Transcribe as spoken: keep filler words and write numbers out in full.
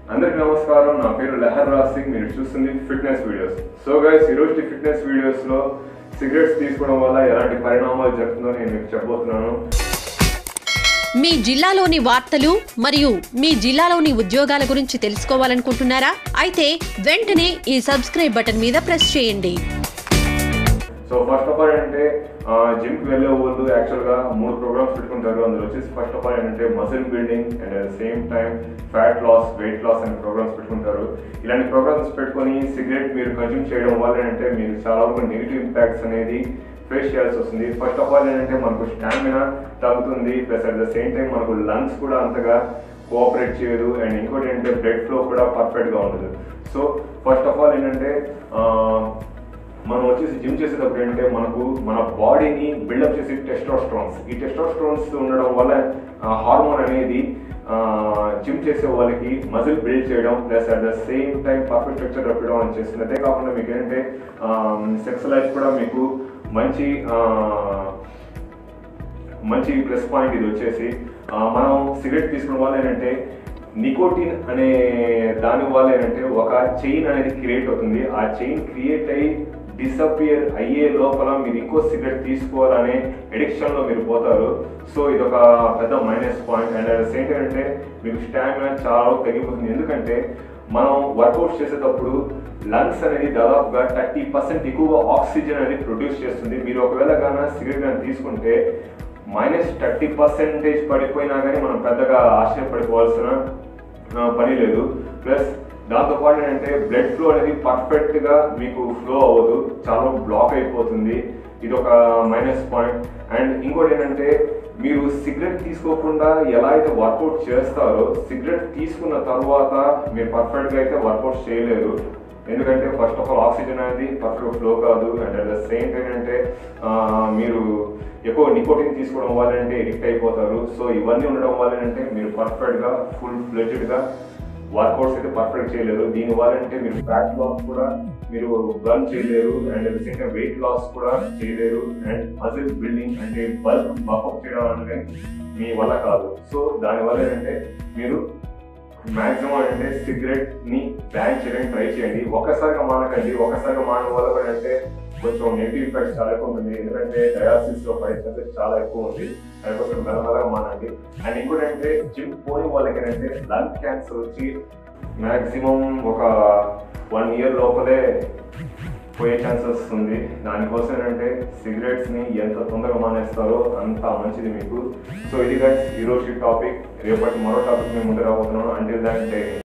అందరికీ నమస్కారం. నా పేరు లహర్ రాజ్ సింగ్. మీరు చూస్తుంది ఫిట్నెస్ వీడియోస్. సో గైస్, ఈరోజు ఫిట్నెస్ వీడియోస్లో సిగరెట్స్ తీసుకోవడం వల్ల ఎలాంటి పరిణామాలు జరుగుతుందో నేను మీకు చెప్పబోతున్నాను. మీ జిల్లాలోని వార్తలు మరియు మీ జిల్లాలోని ఉద్యోగాల గురించి తెలుసుకోవాలనుకుంటున్నారా? అయితే వెంటనే ఈ సబ్స్క్రైబ్ బటన్ మీద ప్రెస్ చేయండి. సో ఫస్ట్ ఆఫ్ ఆల్ ఏంటంటే జిమ్కి వెళ్ళే వాళ్ళు యాక్చువల్గా మూడు ప్రోగ్రామ్స్ పెట్టుకుంటారు. అందులో వచ్చేసి ఫస్ట్ ఆఫ్ ఆల్ ఏంటంటే muscle building and at the same time fat loss, weight loss అనే ప్రోగ్రామ్స్ పెట్టుకుంటారు. ఇలాంటి ప్రోగ్రామ్స్ పెట్టుకొని సిగరెట్ మీరు కన్జ్యూమ్ చేయడం వల్ల ఏంటంటే మీరు చాలా వరకు నెగిటివ్ ఇంపాక్ట్స్ అనేది ఫేస్ చేయాల్సి వస్తుంది. ఫస్ట్ ఆఫ్ ఆల్ ఏంటంటే మనకు స్టామినా తగ్గుతుంది, plus at the same time మనకు లంగ్స్ కూడా అంతగా కోఆపరేట్ చేయదు, అండ్ ఇంకోటి ఏంటంటే బ్లడ్ ఫ్లో కూడా పర్ఫెక్ట్గా ఉండదు. సో ఫస్ట్ ఆఫ్ ఆల్ ఏంటంటే మనం వచ్చేసి జిమ్ చేసేటప్పుడు ఏంటంటే మనకు మన బాడీని బిల్డప్ చేసి టెస్టోస్టెరాన్స్, ఈ టెస్టోస్టెరాన్స్ ఉండడం వల్ల హార్మోన్ అనేది జిమ్ చేసే వాళ్ళకి మజిల్ బిల్డ్ చేయడం, plus at the same time perfect structure రప్పడం అని చేస్తుంది. అదే కాకుండా మీకు ఏంటంటే సెక్స్ లైఫ్ కూడా మీకు మంచి మంచి ప్లస్ పాయింట్ ఇది వచ్చేసి మనం సిగరెట్ తీసుకోవడం వల్ల ఏంటంటే నికోటిన్ అనే దాని వల్ల ఏంటంటే ఒక చైన్ అనేది క్రియేట్ అవుతుంది. ఆ చైన్ క్రియేట్ అయ్యి డిసపియర్ అయ్యే లోపల మీరు ఇంకో సిగరెట్ తీసుకోవాలనే ఎడిక్షన్లో మీరు పోతారు. సో ఇది ఒక పెద్ద minus point. And at the same time అంటే మీకు స్టామినా చాలా తగ్గిపోతుంది. ఎందుకంటే మనం వర్కౌట్ చేసేటప్పుడు లంగ్స్ అనేది దాదాపుగా థర్టీ పర్సెంట్ ఎక్కువ ఆక్సిజన్ అనేది ప్రొడ్యూస్ చేస్తుంది. మీరు ఒకవేళ కానీ సిగరెట్ కానీ తీసుకుంటే మైనస్ థర్టీ పర్సెంటేజ్ పడిపోయినా కానీ మనం పెద్దగా ఆశ్చర్యపడిపోవాల్సిన పని లేదు. ప్లస్ దాంతోపాటు ఏంటంటే బ్లడ్ ఫ్లో అనేది పర్ఫెక్ట్గా మీకు ఫ్లో అవ్వదు, చాలా బ్లాక్ అయిపోతుంది. ఇది ఒక మైనస్ పాయింట్. అండ్ ఇంకోటి ఏంటంటే మీరు సిగరెట్ తీసుకోకుండా ఎలా అయితే వర్కౌట్ చేస్తారో సిగరెట్ తీసుకున్న తర్వాత మీరు పర్ఫెక్ట్గా అయితే వర్కౌట్ చేయలేరు. ఎందుకంటే ఫస్ట్ ఆఫ్ ఆల్ ఆక్సిజన్ అనేది పర్ఫెక్ట్గా ఫ్లో కాదు. And at the same time అంటే మీరు ఎక్కువ నికోటిన్ తీసుకోవడం వల్ల అంటే ఎడిక్ట్ అయిపోతారు. సో ఇవన్నీ ఉండడం వల్ల ఏంటంటే మీరు పర్ఫెక్ట్గా ఫుల్ ఫ్లెడ్జ్డ్గా వర్కౌట్స్ అయితే పర్ఫెక్ట్ చేయలేరు. దీనివల్ల అంటే మీరు ఫ్యాట్ లాస్ కూడా మీరు బర్న్ చేయలేరు, and at the same time weight loss కూడా చేయలేరు, అండ్ మజిల్ బిల్డింగ్ అంటే బల్క్ బఫప్ చేయడం అంటే మీ వల్ల కాదు. సో దానివల్ల ఏంటంటే మీరు మ్యాక్సిమం అంటే సిగరెట్ ని బ్యాన్ చేయడానికి ట్రై చేయండి. ఒక్కసారిగా మానకండి. ఒక్కసారిగా మానడం వల్ల కూడా అంటే కొంచెం నెగిటివ్ ఇంపాక్ట్ చాలా ఎక్కువ ఉంటుంది. ఎందుకంటే డయాలసిస్ లో పర్సెంటేజ్ చాలా ఎక్కువ ఉంది. అది కొంచెం మెల్లమెల్లగా మానండి. అండ్ ఇంకోటి అంటే జిమ్ పోని వాళ్ళకి ఏంటంటే లంగ్ క్యాన్సర్ వచ్చి మ్యాక్సిమం ఒక వన్ ఇయర్ లోపలే పోయే ఛాన్సెస్ ఉంది. దానికోసం ఏంటంటే సిగరెట్స్ ని ఎంత తొందరగా మానేస్తారో అంత మంచిది మీకు. సో ఇది గైస్ ఈరోజు టాపిక్. రేపటి మరో టాపిక్ మేము ముందు రాబోతున్నాను. అంటే దాంటే